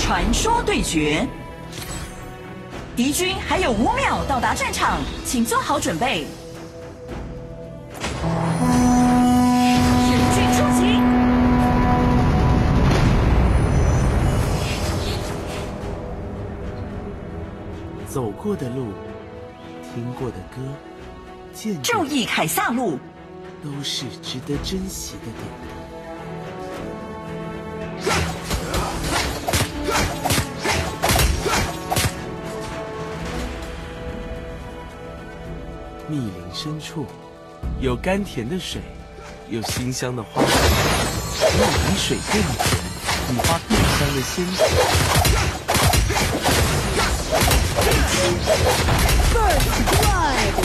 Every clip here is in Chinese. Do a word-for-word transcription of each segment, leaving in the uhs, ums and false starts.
传说对决。敌军还有五秒到达战场，请做好准备。全军出击！ 走过的路，听过的歌，见过注意凯撒路， 都是值得珍惜的点。密林深处，有甘甜的水，有馨香的花，有比水更甜、比花更香的仙子。 First blood.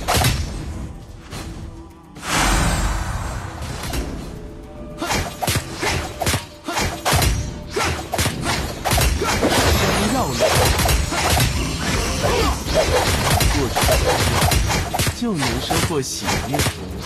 就能收获喜悦。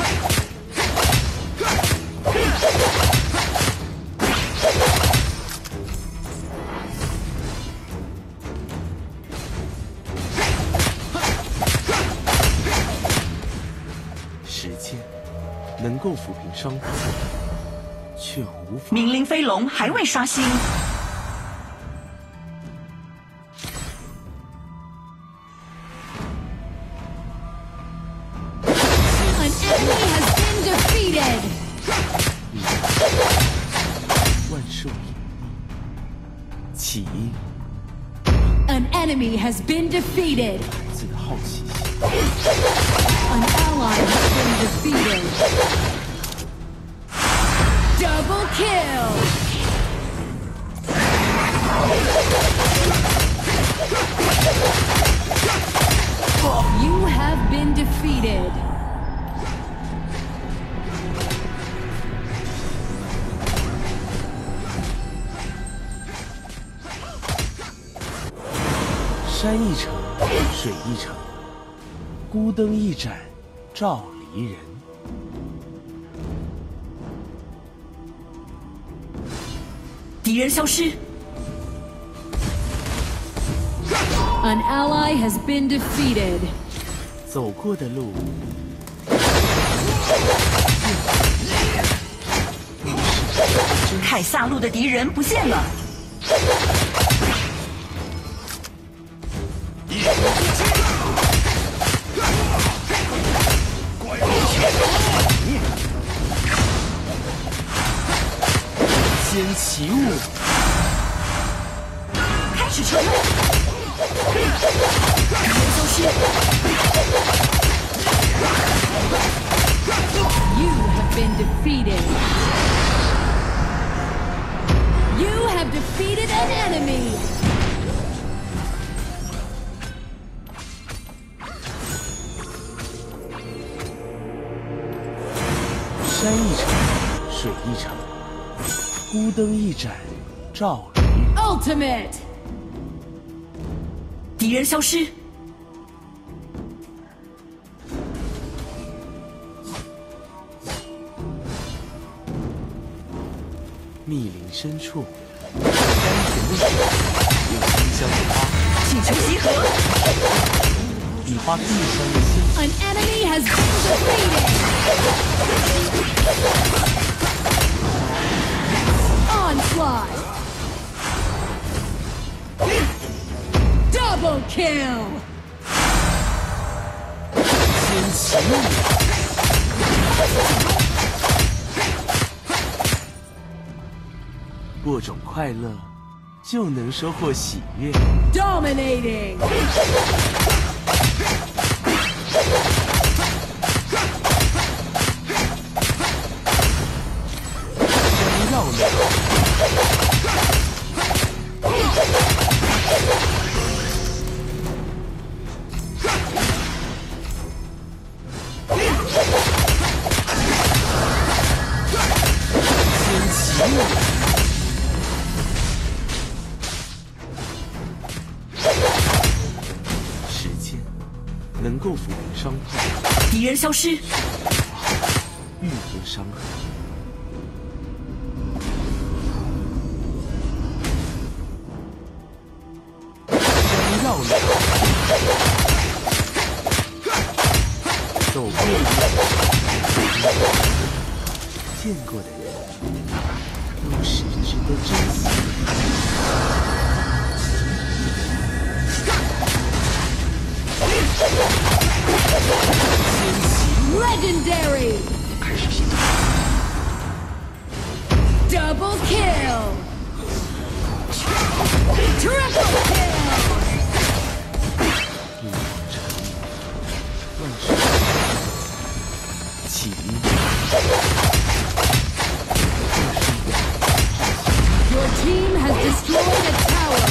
时间能够抚平伤口，却无法。 冥灵飞龙还未刷新。 起因 An enemy has been defeated. 自的好奇心。 An ally has been defeated. Double kill. You have been defeated. 山一程，水一程，孤灯一盏，照离人。 敌人消失。 An ally has been defeated. 走过的路， 凯撒路的敌人不见了。 先起舞， 开始撤退。敌人消失。 You have been defeated. You have defeated an enemy. 山一程，水一程，孤灯一盏，照离人。 Ultimate. 敌人消失。 密林深处，有甘甜的水，有馨香的花， 请求集合。 比花更香的仙子。 An enemy has been defeated. Onslaught. Double kill. 先起舞。播种快乐，就能收获喜悦。 Dominating. 绕亮。先起舞。时间能够抚平伤痛， 敌人消失。 愈合伤痕。 绕梁。走过的路，见过的人，都是值得珍惜的。 Legendary! Double kill! Triple kill! 起因。 Your team has destroyed a tower.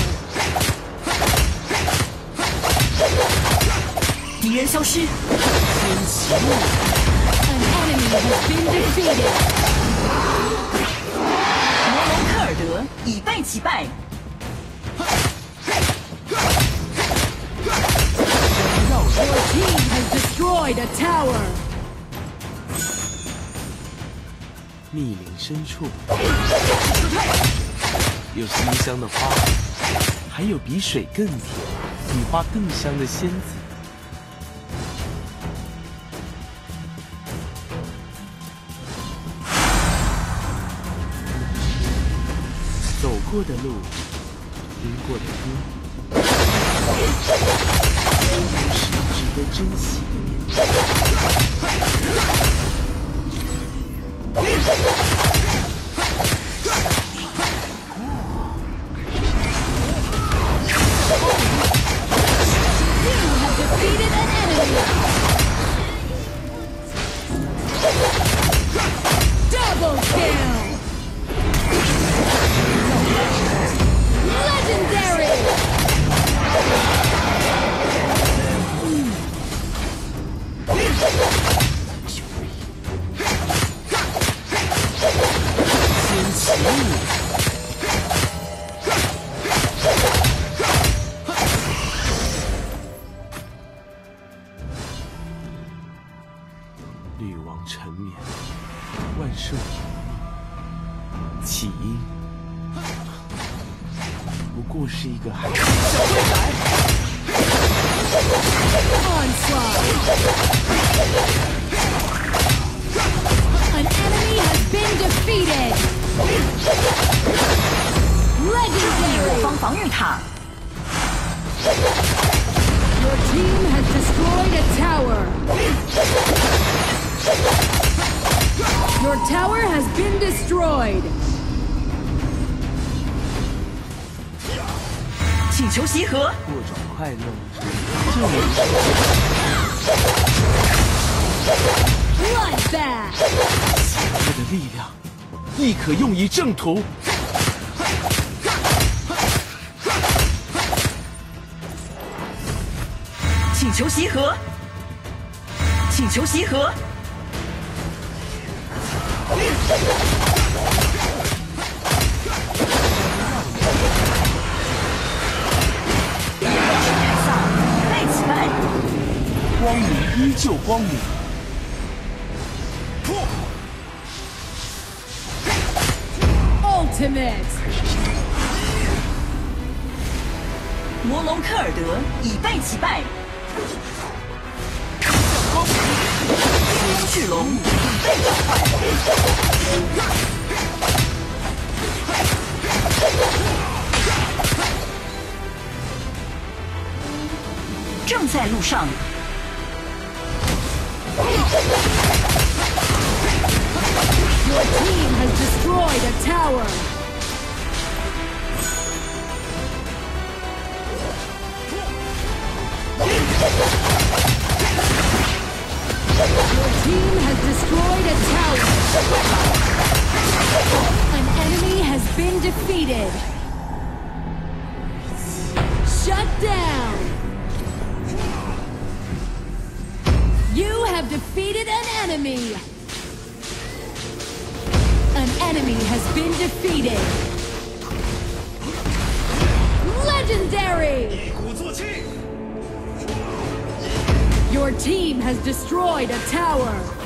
敌人消失。 An enemy has been defeated. 魔龙科尔德以败击败。 Your team has destroyed a tower. 密林深处，有馨香的花，还有比水更甜、比花更香的仙子。 走过的路，听过的歌，都是值得珍惜的年代。 You have defeated an enemy. Double kill. Legendary! 先起舞，女王沉眠，万寿隐匿，起因。 不过是一个孩子。 Onslaught! An enemy has been defeated! 我 Legendary! 方防御塔。 Your team has destroyed a tower! Your tower has been destroyed! 请求集合。 各种快乐，就有 Bloodbath! 我的力量，亦可用以正途。 请求集合。请求集合。败击败。 光明依旧光明。 Ultimate! 魔龙科尔德以败击败。巨龙已被召唤。正在路上。 Your team has destroyed a tower! Your team has destroyed a tower! An enemy has been defeated! Shut down! You have defeated an enemy! An enemy has been defeated! Legendary! Your team has destroyed a tower!